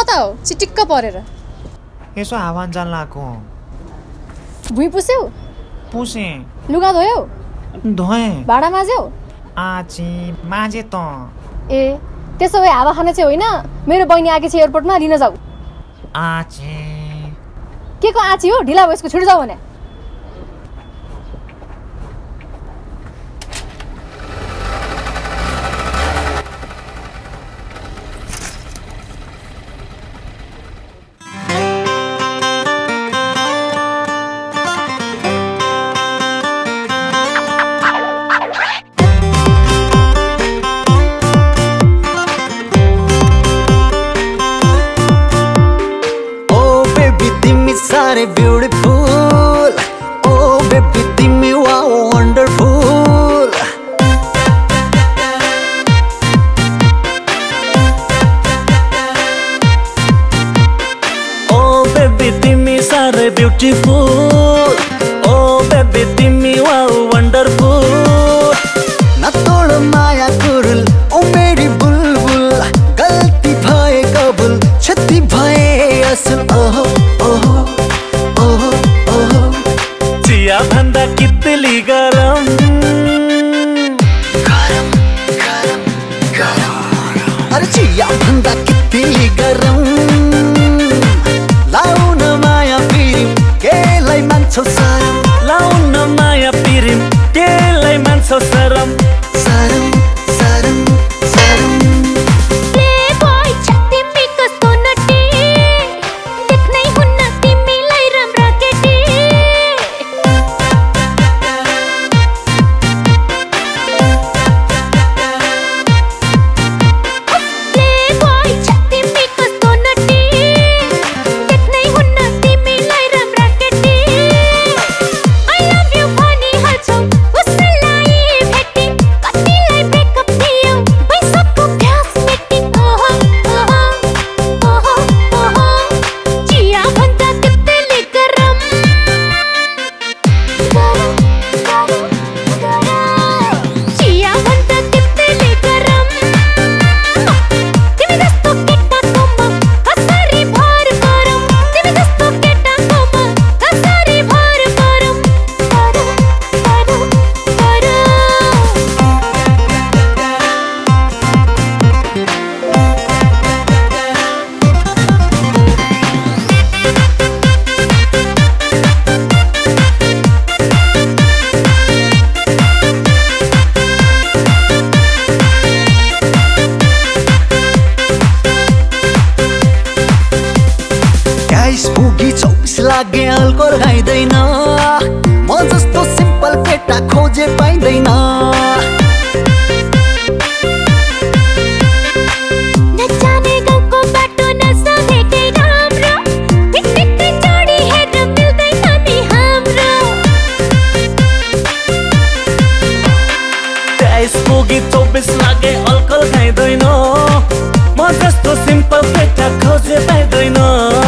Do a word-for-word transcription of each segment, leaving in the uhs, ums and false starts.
कता हो चिटिक्क परेर? यसो हावान जान लाको। भुइँ पुस्यौ? पुसे। लुगा धोयौ? धोए। भाडा माझ्यौ? आची माझे त। ए त्यसो भए हावा खाने चाहिँ होइन, मेरो बहिनी आएकी छ एयरपोर्टमा, लिन जाऊ। आची के को आची हो? ढिला भएसको छिटो जाऊ भने। Beautiful, oh baby, timmy wow wonderful. Oh baby, timmy sare beautiful, oh baby, timmy wow wonderful. Na tod maya kurul, oh meri bulbul, galti bhaye kabul, chhati bhaye asal, oh oh. चिया भन्दा कितली गरम गरम गरम गरम अरे चिया भन्दा कितली गरम लाउन माया पिरिम केलाई मान्छौ सरम लाउन माया पिरिम केलाई मान्छौ सरम सरम सरम सरम लागे अल्कोहल खाइदैन म जस्तो सिम्पल केटा खोजे पाइदैन नचाने गाउँको बाटो नसोधेकै राम्रो टिकटिकै जोडी हेर्न मिल्दैन नि हाम्रो त्यसको गीत चौबिस लागे अल्कोहल खाइदैन म जस्तो सिम्पल केटा खोजे पाइदैन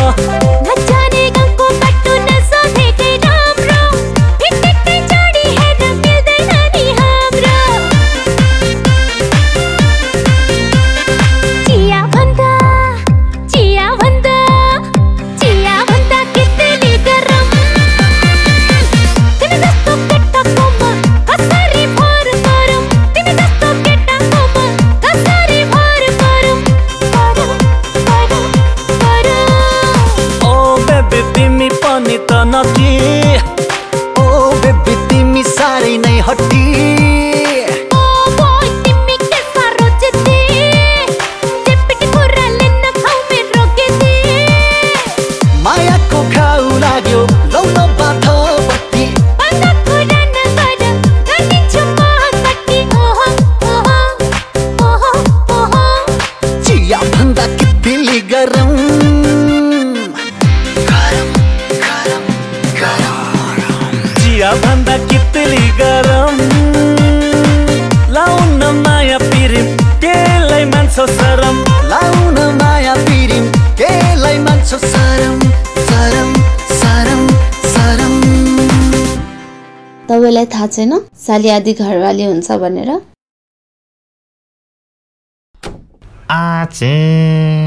भन्दा कितली गरम लाउन माया पिरिम केलाई मान्छौ सरम लाउन माया पिरिम केलाई मान्छौ सरम सरम सरम सरम तपाईलाई थाहा छैन साली आदि घरवाली हुन्छ भनेर? आचे